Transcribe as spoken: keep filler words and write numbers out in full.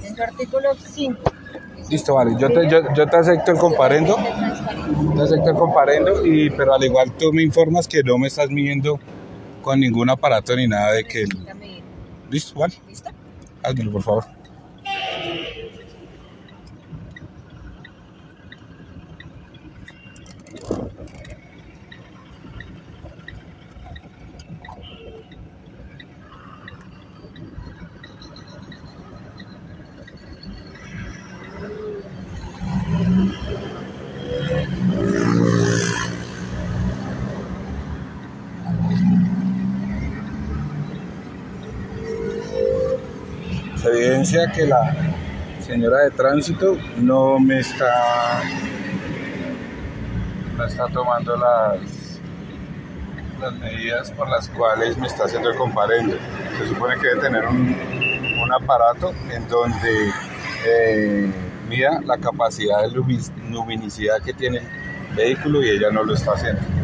En su artículo cinco. Listo, vale. Yo te, yo, yo te acepto el comparendo. Te acepto el comparendo, y, pero al igual tú me informas que no me estás midiendo con ningún aparato ni nada de que... Listo, vale. ¿Listo? Házmelo, por favor. Se evidencia que la señora de tránsito no me está no está tomando las las medidas por las cuales me está haciendo el comparendo. Se supone que debe tener un, un aparato en donde eh, mida la capacidad de luminicidad que tiene el vehículo, y ella no lo está haciendo.